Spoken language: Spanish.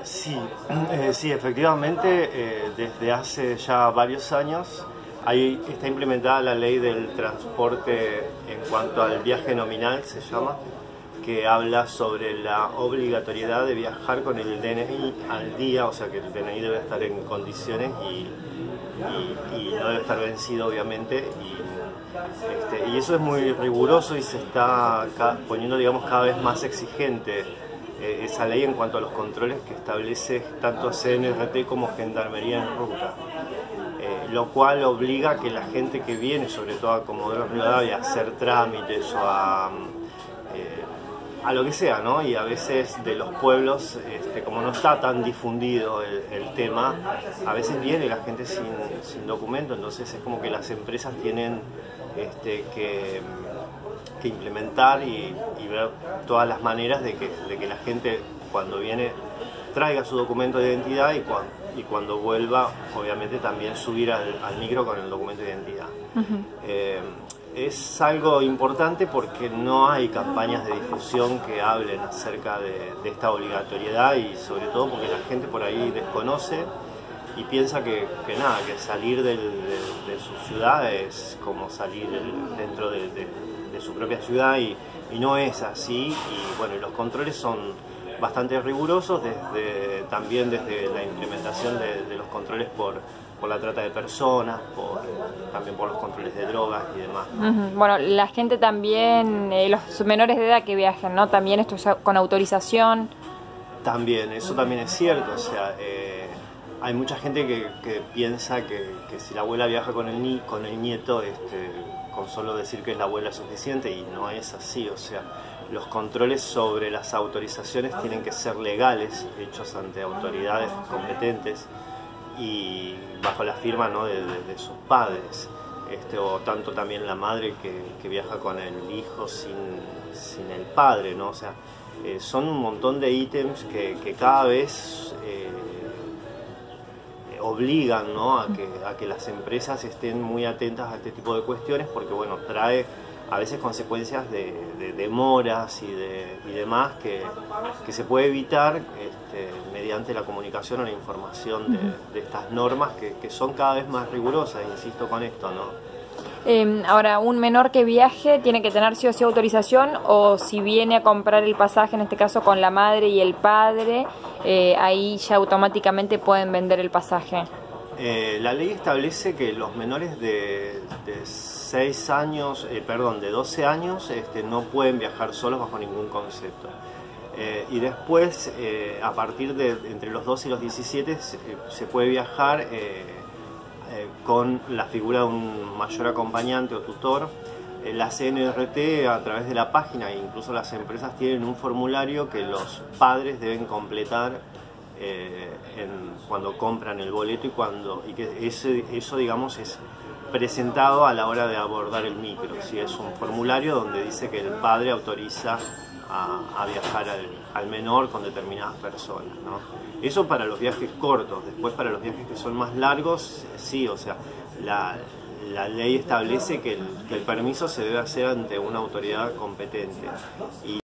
Sí, sí, efectivamente, desde hace ya varios años ahí está implementada la ley del transporte en cuanto al viaje nominal, se llama, que habla sobre la obligatoriedad de viajar con el DNI al día, o sea que el DNI debe estar en condiciones y no debe estar vencido, obviamente, y eso es muy riguroso y se está poniendo, digamos, cada vez más exigente esa ley en cuanto a los controles que establece tanto CNRT como Gendarmería en ruta. Lo cual obliga a que la gente que viene, sobre todo a Comodoro Rivadavia, a hacer trámites o a lo que sea, ¿no? Y a veces de los pueblos, como no está tan difundido el tema, a veces viene la gente sin documento, entonces es como que las empresas tienen que implementar y ver todas las maneras de que la gente cuando viene traiga su documento de identidad y cuando vuelva, obviamente también subir al micro con el documento de identidad. Es algo importante porque no hay campañas de difusión que hablen acerca de esta obligatoriedad y sobre todo porque la gente por ahí desconoce y piensa que salir de su ciudad es como salir dentro de su propia ciudad y no es así. Y bueno, los controles son bastante rigurosos, también desde la implementación de los controles por la trata de personas, también por los controles de drogas y demás. Bueno, la gente también, los menores de edad que viajan, ¿no? También esto es con autorización. También, eso también es cierto, o sea, hay mucha gente que piensa que si la abuela viaja con el nieto, con solo decir que es la abuela es suficiente, y no es así, o sea, los controles sobre las autorizaciones tienen que ser legales, hechos ante autoridades competentes y bajo la firma, ¿no? de sus padres, o tanto también la madre que viaja con el hijo sin el padre, ¿no? O sea, son un montón de ítems que cada vez obligan, ¿no? a que las empresas estén muy atentas a este tipo de cuestiones, porque bueno, trae a veces consecuencias de demoras y demás que se puede evitar mediante la comunicación o la información de estas normas que son cada vez más rigurosas, insisto con esto, ¿no? Ahora, un menor que viaje tiene que tener sí o sí autorización, o si viene a comprar el pasaje, en este caso con la madre y el padre, ahí ya automáticamente pueden vender el pasaje. La ley establece que los menores de 6 años, de 12 años, no pueden viajar solos bajo ningún concepto. Y después, a partir de entre los 12 y los 17, se puede viajar con la figura de un mayor acompañante o tutor. La CNRT, a través de la página, e incluso las empresas tienen un formulario que los padres deben completar cuando compran el boleto y que eso digamos es presentado a la hora de abordar el micro. ¿Sí? Es un formulario donde dice que el padre autoriza a viajar al menor con determinadas personas, ¿no? Eso para los viajes cortos. Después, para los viajes que son más largos, sí, o sea, la ley establece que el permiso se debe hacer ante una autoridad competente.